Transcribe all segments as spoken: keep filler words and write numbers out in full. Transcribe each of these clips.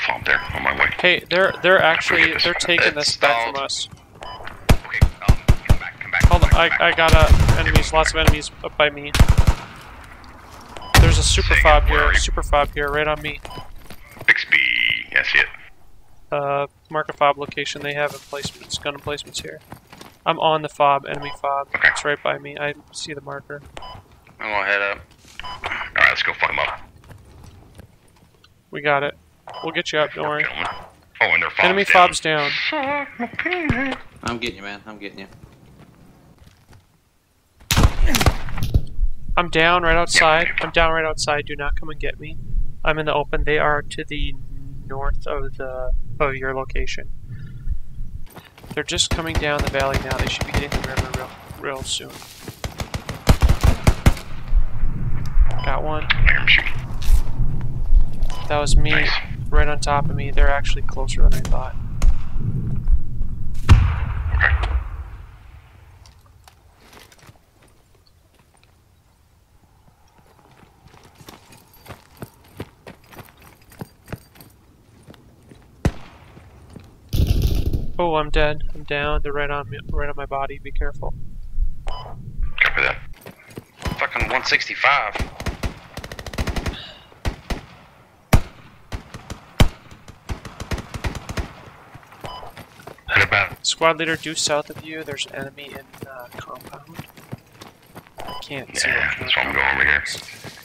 fob there on my way. Hey, they're they're actually they're taking It's this back stalled. from us. Okay, um, come back, come back. Hold come on, I back, I got uh, enemies, lots of enemies up by me. There's a super Say fob again, where here, are you? super fob here, right on me. Bixby, I see it. Uh, mark a fob location. They have emplacements, gun emplacements here. I'm on the fob, enemy fob. Okay. It's right by me. I see the marker. I'm gonna head up. Alright, let's go fuck him up. We got it. We'll get you up. Don't worry. Gentlemen. Oh, and their fob's Enemy down. fob's down. I'm getting you, man. I'm getting you. I'm down right outside. Yeah, okay. I'm down right outside. Do not come and get me. I'm in the open. They are to the north of the of your location. They're just coming down the valley now. They should be hitting the river real, real soon. Got one. I hear him shooting. That was me, Nice. right on top of me. They're actually closer than I thought. Okay. Oh, I'm dead. I'm down. They're right on me, right on my body. Be careful. Copy that. Fucking one sixty-five. Head about. Squad leader, due south of you. There's an enemy in uh, compound. I can't see Yeah, what that's why I'm going over here.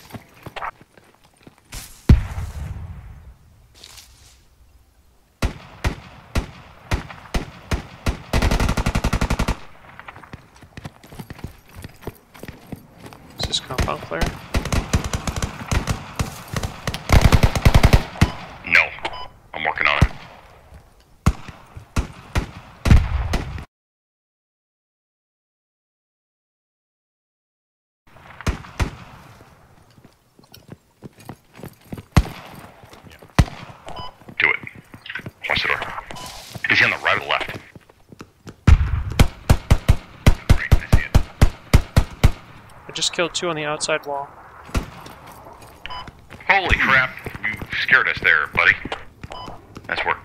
Is this compound clear? No. I'm working on it. Do it. Watch the door. Is he on the right or the left? Great, I see it. I just killed two on the outside wall. Holy crap, you scared us there, buddy. Nice work.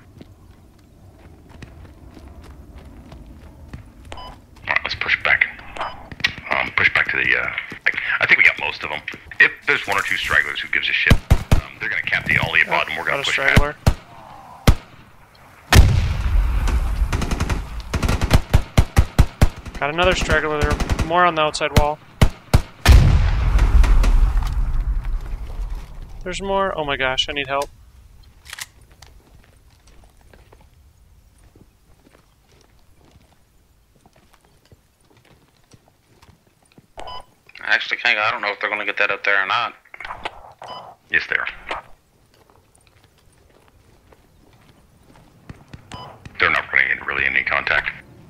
Alright, let's push back. Um, push back to the, uh, I, I think we got most of them. If there's one or two stragglers, who gives a shit? Um, they're gonna cap the all the above, and we're Got gonna a push straggler. back. Got another straggler there. More on the outside wall. There's more. Oh my gosh, I need help. Actually, King, I don't know if they're gonna get that up there or not. Yes, they are. They're not running into really any contact.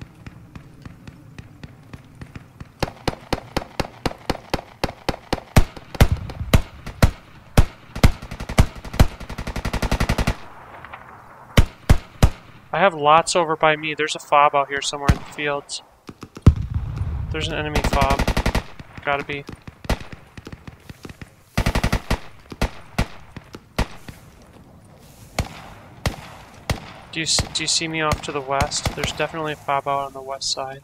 I have lots over by me. There's a fob out here somewhere in the fields. There's an enemy fob. Gotta be. Do you, do you see me off to the west? There's definitely a fob out on the west side.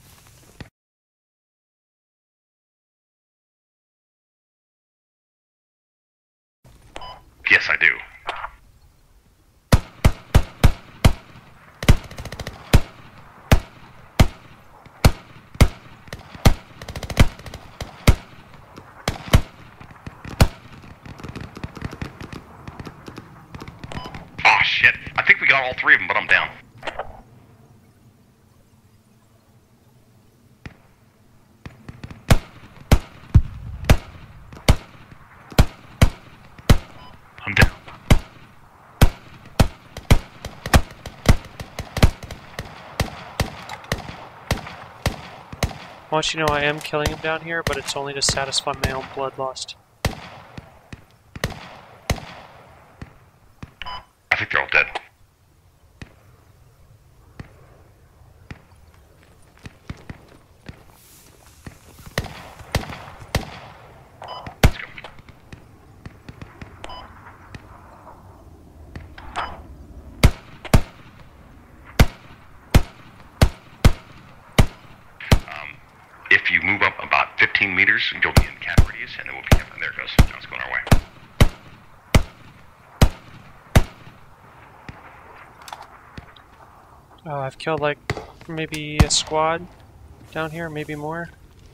Yes, I do. Oh shit, I think we got all three of them, but I'm down. I'm down. I want you to know I am killing him down here, but it's only to satisfy my own bloodlust. I think they're all dead. Let's go. stragglers go in cap radius, and then we'll be capping. There it goes. Now it's going our way. Uh, I've killed like maybe a squad down here, maybe more.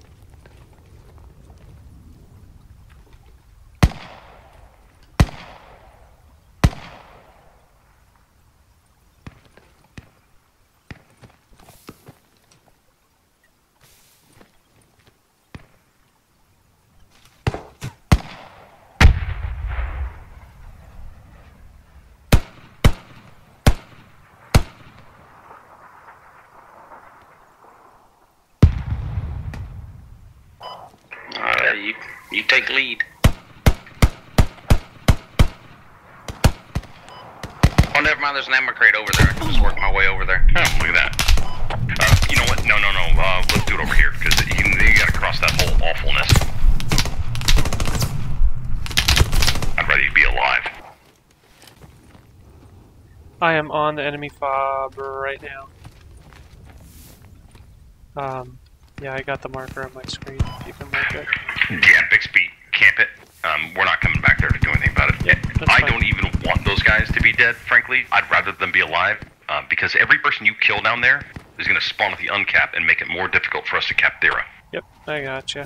Alright, you, you take lead. Oh, never mind, there's an ammo crate over there. I can just work my way over there. Oh, look at that. Uh, you know what? No, no, no. Uh, let's do it over here, because you, you gotta cross that whole awfulness. I'd rather you be alive. I am on the enemy fob right now. Um, yeah, I got the marker on my screen. If you can mark it. Yeah, Bixby, camp it. Um, we're not coming back there to do anything about it. Yep, that's I fine. don't even want those guys to be dead, frankly. I'd rather them be alive, uh, because every person you kill down there is going to spawn at the uncap and make it more difficult for us to cap Thera. Yep, I gotcha.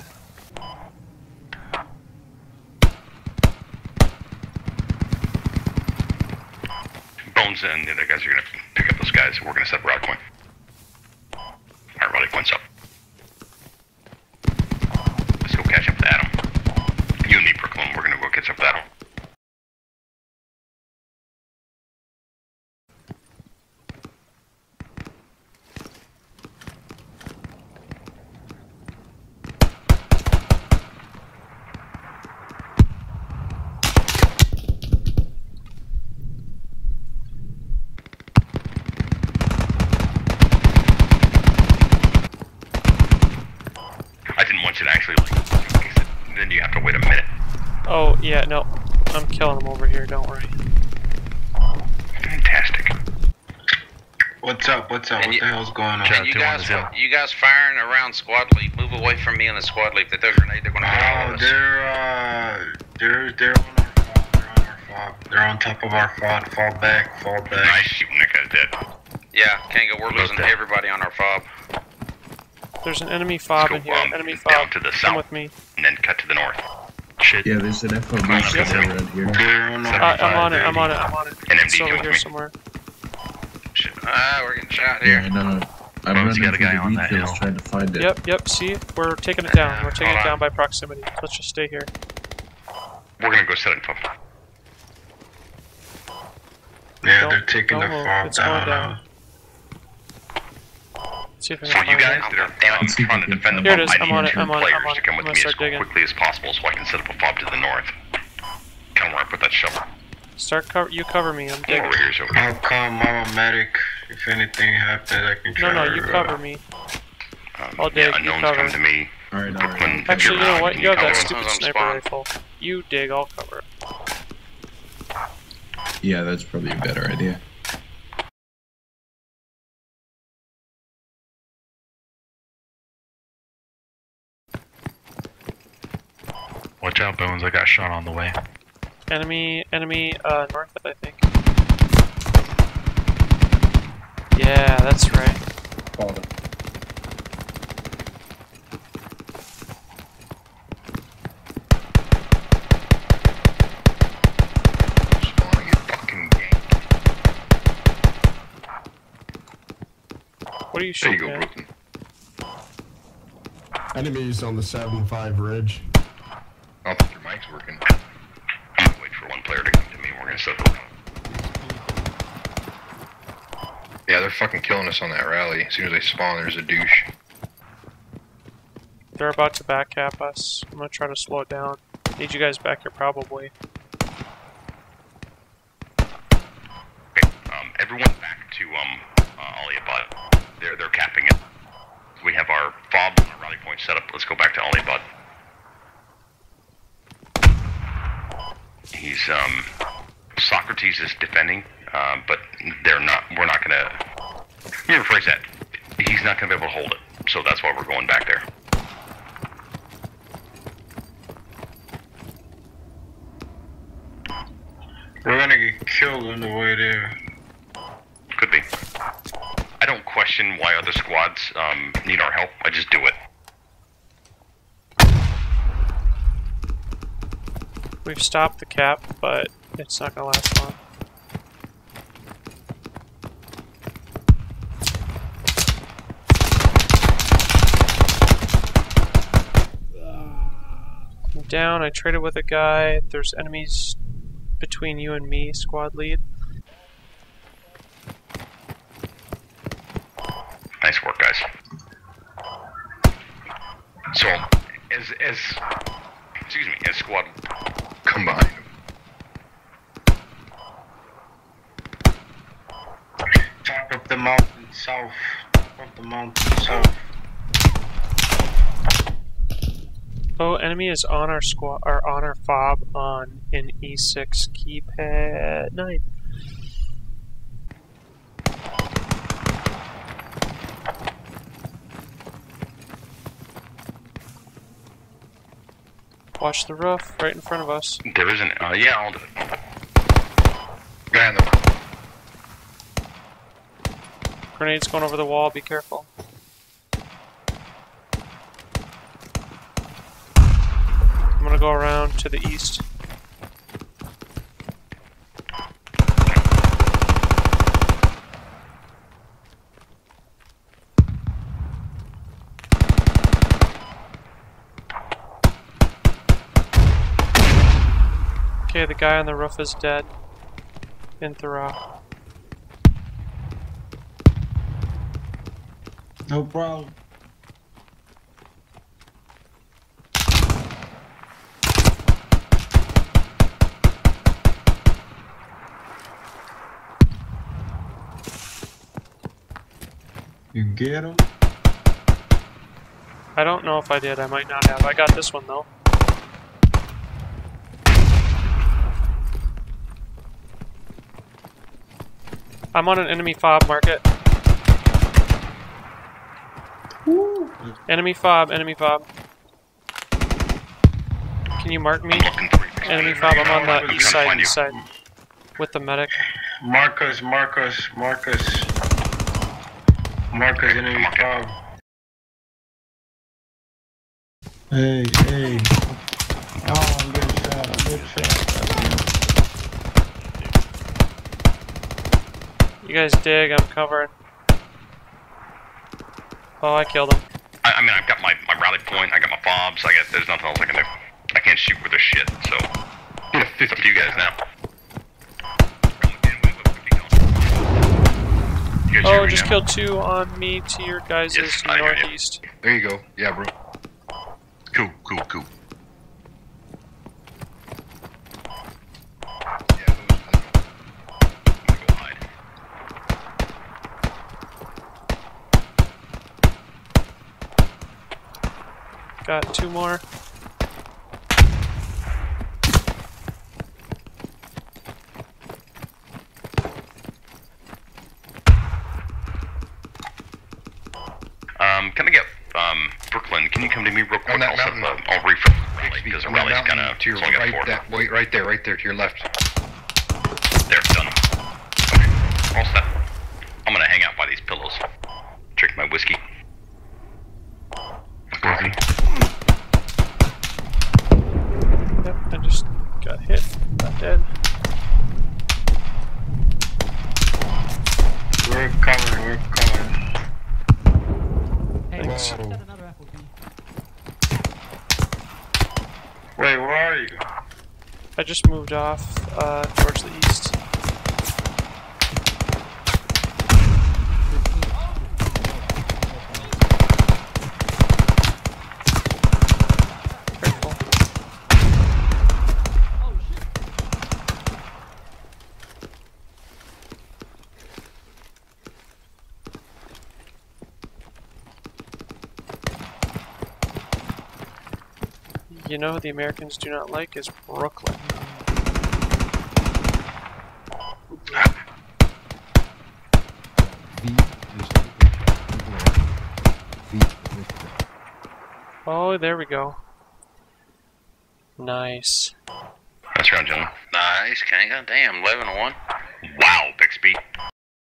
Bones and the other guys are going to pick up those guys, and we're going to set a rally point. Alright, rally point's up. Let's go catch up to Adam. You and me, Brooklyn, we're going to go catch up to Adam. I didn't want you to actually, like, then you have to wait a minute. Oh, yeah, no. I'm killing them over here, don't worry. Fantastic. What's up? What's up? And What you- the hell's going on? And you guys, you guys firing around squad leap. Move away from me on the squad leap. They throw a grenade, they're gonna hit all Oh, of us. they're uh, they're they're on our fob. They're on our fob. They're on top of our fob. Fall back. Fall back. Nice shooting, that guy's dead. Yeah, Kanga, we're losing Okay. everybody on our fob. There's an enemy fob Let's in go, here. um, Enemy down fob. to the Come south. with me. And then cut to the north. Shit. Yeah, there's an F O B Yep. somewhere around here. They're on our Uh, I'm on it, I'm on it, I'm on it. And It's M D over joined here me. somewhere. Shit. Ah, we're getting shot Yeah, I here. know. I'm Bones, running you got a through guy the on wheat that fields hill. trying to find it. Yep, yep, see? We're taking it down. We're taking Hold it on. down by proximity. Let's just stay here. We're gonna go set it up. Yeah, Don't- they're taking don't the move. fob It's going down. down. now. See if I So can you find guys it. that are um, Let's see if trying we to can defend the find Here bomb, it is. I I'm need on it, two I'm on it, players I'm on to it. come I'm with gonna me as start digging. quickly as possible so I can set up a fob to the north. Come where I put that shovel. Start cover. You cover me. I'm Come digging. over here, so I'll come. I'm a medic. If anything happens, I can No, try no, to, you uh, cover me. um, I'll yeah, dig, you unknowns cover. come to me. Alright, Brooklyn, alright. if Actually, you you're know around, what? can You have cover that us? stupid I'm sniper spawned. rifle. You dig, I'll cover it. Yeah, that's probably a better idea. Watch out, Bones. I got shot on the way. Enemy, enemy, uh, north, I think. Yeah, that's right. Called it. Spawning it fucking gang. What are you There you shooting go, at? Brooklyn. Enemies on the seven five ridge. I don't think your mic's working. I'm gonna wait for one player to come to me and we're gonna set up. Yeah, they're fucking killing us on that rally. As soon as they spawn, there's a douche. They're about to back cap us. I'm gonna try to slow it down. Need you guys back here, probably. Okay, um, everyone back to, um, uh, Aliabad. They're, they're capping it. We have our fob and our rally point set up. Let's go back to Aliabad. He's, um, Socrates is defending, uh, but they're not, we're not gonna, let me rephrase that. He's not gonna be able to hold it, so that's why we're going back there. We're gonna get killed on the way there. Could be. I don't question why other squads um, need our help. I just do it. We've stopped the cap, but it's not gonna last long. I'm down. I traded with a guy. There's enemies between you and me, squad lead. Nice work, guys. So, as as excuse me, as squad combined, Top of the mountain south. Top of the mountain south. Oh, enemy is on our squad, or on our fob on an E six keypad nine. Watch the roof, right in front of us. there isn't. Uh, yeah, I'll do it. Guy on the. Grenades going over the wall, be careful. I'm gonna go around to the east. Okay, the guy on the roof is dead. In Thera. No problem. You get him? I don't know if I did, I might not have. I got this one though. I'm on an enemy fob, mark it. Woo. Enemy fob, enemy fob. Can you mark me? Looking for you. Enemy fob, I'm on I'm the east trying to side, find east side. With the medic. Marcus, Marcus, Marcus. Marcus, enemy fob. Hey, hey. Oh, I'm getting shot. I'm getting shot. You guys dig, I'm covering. Oh, I killed him. I, I mean, I've got my, my rally point. I got my fobs. I got. There's nothing else I can do. I can't shoot with this shit. So, it's up to you guys now. You guys hear Oh, me just now? killed two on me to your guys' Yes, I hear you. northeast. There you go. Yeah, bro. Cool, cool, cool. Yeah, those, I'm gonna go hide. Got two more. Um, can I get, um, Brooklyn, can you come to me real quick? On that I'll, mountain, set, uh, I'll refresh the rally, because the rally's kind of, to your right, that, wait, right there, right there, to your left. There, done. Okay, all set. I'm gonna hang out by these pillows. Drink my whiskey. Busy. Yep, I just got hit. Not dead. We're coming, we're coming. Thanks. Whoa. Wait, where are you? I just moved off uh, towards the east. Careful. You know who the Americans do not like is Brooklyn. Oh, there we go. Nice. Nice round, gentlemen. Nice, King. God damn, eleven to one. Wow, Bixby.